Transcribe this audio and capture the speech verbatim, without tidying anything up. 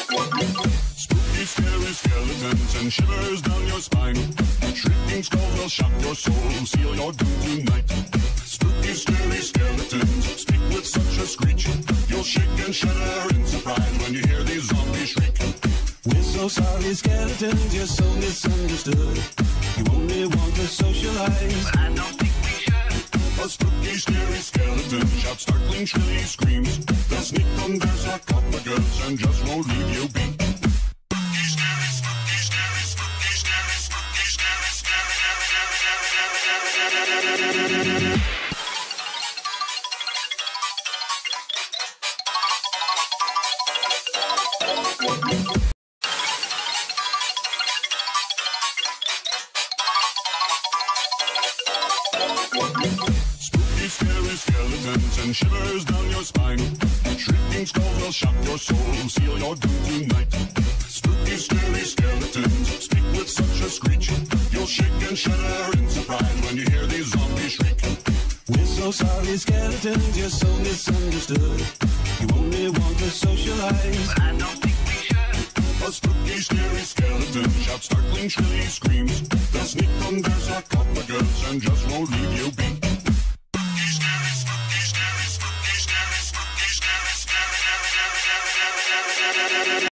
Spooky, scary skeletons and shivers down your spine. Shrieking skulls will shock your soul, seal your doom tonight. Spooky, scary skeletons speak with such a screech. You'll shake and shudder in surprise when you hear these zombies shriek. We're so sorry, skeletons, you're so misunderstood. You only want to socialize, but I don't think we should. A spooky, scary skeleton shouts startling, shrilly screams. They'll sneak from their sarcophagus and just won't leave you be. Spooky, scary, spooky, scary, spooky, scary, spooky, scary, scary, scary, scary, scary, scary, scary. Spooky, scary skeletons and shivers down your spine. Shrieking skulls will shock your soul, seal your doom tonight. Spooky, scary skeletons speak with such a screech. You'll shake and shudder in surprise when you hear these zombies shriek. We're so sorry, skeletons, you're so misunderstood. You only want to socialize, but I don't think we should. A spooky, scary skeleton shouts startling, shrilly screams. They'll sneak from their sarcophagus and just won't leave you be.